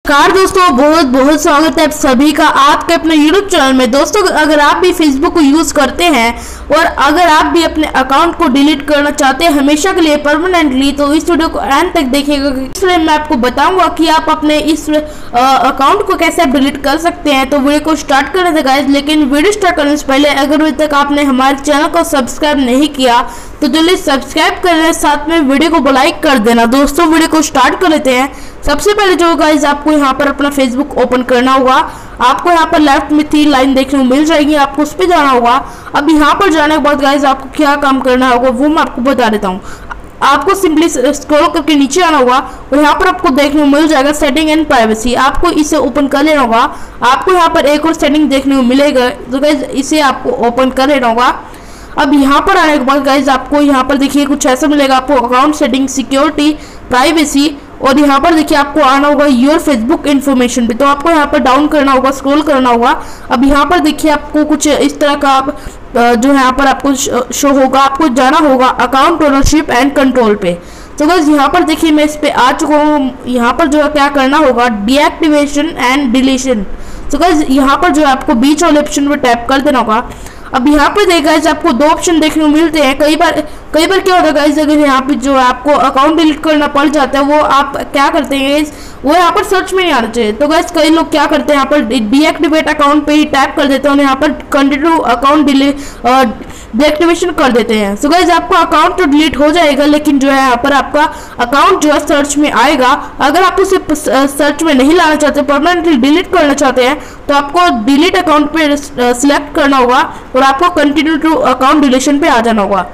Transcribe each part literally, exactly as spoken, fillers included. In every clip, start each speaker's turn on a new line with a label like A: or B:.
A: Car दोस्तों बहुत बहुत स्वागत है आप सभी का आपके अपने यूट्यूब चैनल में। दोस्तों अगर आप भी फेसबुक को यूज़ करते हैं और अगर आप भी अपने अकाउंट को डिलीट करना चाहते हैं हमेशा के लिए परमानेंटली, तो इस वीडियो को एंड तक देखिएगा। इसलिए मैं आपको बताऊंगा कि आप अपने इस अकाउंट को कैसे आप डिलीट कर सकते हैं। तो वीडियो को स्टार्ट करने से गाइस, लेकिन वीडियो स्टार्ट करने से पहले अगर अभी तक आपने हमारे चैनल को सब्सक्राइब नहीं किया तो जल्दी सब्सक्राइब कर लें, साथ में वीडियो को लाइक कर देना। दोस्तों वीडियो को स्टार्ट कर लेते हैं। सबसे पहले जो गाइस आपको यहाँ पर अपना फेसबुक ओपन करना होगा। आपको यहाँ पर लेफ्ट में तीन लाइन देखने को मिल जाएगी, आपको उस पर जाना होगा। अब यहाँ पर जाने के बाद गाइस आपको क्या काम करना होगा वो मैं आपको बता देता हूँ। आपको सिंपली स्क्रॉल करके नीचे आना होगा और यहाँ पर आपको देखने को मिल जाएगा सेटिंग एंड प्राइवेसी। आपको इसे ओपन कर लेना होगा। आपको यहाँ पर एक और सेटिंग देखने को मिलेगा, तो गाइस इसे आपको ओपन कर लेना होगा। अब यहाँ पर आने के बाद गाइस आपको यहाँ पर देखिए कुछ ऐसा मिलेगा, आपको अकाउंट सेटिंग, सिक्योरिटी, प्राइवेसी, और यहाँ पर देखिए आपको आना होगा योर फेसबुक इन्फॉर्मेशन पे। तो आपको यहाँ पर डाउन करना होगा, स्क्रॉल करना होगा। अब यहाँ पर देखिए आपको कुछ इस तरह का जो यहाँ पर आपको शो होगा, आपको जाना होगा अकाउंट ओनरशिप एंड कंट्रोल पे। तो गाइस यहाँ पर देखिए मैं इस पे आ चुका हूँ। यहाँ पर जो है क्या करना होगा, डीएक्टिवेशन एंड डिलीशन। तो गाइस यहाँ पर जो है आपको बीच वाले ऑप्शन पे टैप कर देना होगा। अब यहाँ पर देखा गाइस आपको दो ऑप्शन देखने को मिलते हैं। कई बार कई बार क्या होता है गाइस, अगर यहाँ पे जो है आपको अकाउंट डिलीट करना पड़ जाता है, वो आप क्या करते हैं गाइस, वो यहाँ पर सर्च में नहीं आना चाहिए। तो गाइस कई लोग क्या करते हैं, यहाँ पर डीएक्टिवेट अकाउंट पे ही टैप कर देते हैं और यहाँ पर कंटिन्यू अकाउंट डिलीट डीएक्टिवेशन कर देते हैं। सो गाइस आपका अकाउंट तो डिलीट हो जाएगा, लेकिन जो है यहाँ पर आपका अकाउंट जो है सर्च में आएगा। अगर आप उसे सर्च में नहीं लाना चाहते, परमानेंटली डिलीट करना चाहते हैं, तो आपको डिलीट अकाउंट पे सिलेक्ट करना होगा और आपको कंटिन्यू टू अकाउंट डिलीशन पे आ जाना होगा।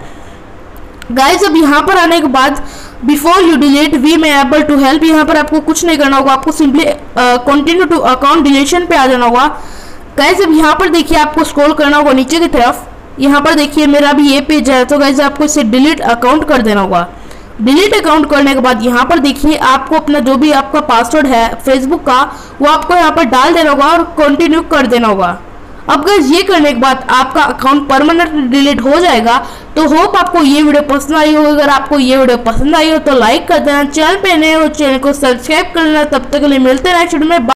A: गाइस अब यहाँ पर आने के बाद before you delete we may able to help, यहाँ पर आपको कुछ नहीं करना होगा, आपको simply continue to account deletion पे आ जाना होगा। गाइस अब यहाँ पर देखिए आपको स्क्रॉल करना होगा नीचे की तरफ। यहाँ पर देखिए मेरा भी ये पेज है, तो गाइस आपको इसे डिलीट अकाउंट कर देना होगा। डिलीट अकाउंट करने के बाद यहाँ पर देखिए आपको अपना जो भी आपका पासवर्ड है फेसबुक का, वो आपको यहाँ पर डाल देना होगा और कंटिन्यू कर देना होगा। अब गाइस ये करने के बाद आपका अकाउंट परमानेंटली डिलीट हो जाएगा। तो होप आपको ये वीडियो पसंद आई हो। अगर आपको ये वीडियो पसंद आई हो तो लाइक कर देना, चैनल पे नए हो चैनल को सब्सक्राइब कर लेना। तब तक के लिए मिलते हैं नेक्स्ट वीडियो में।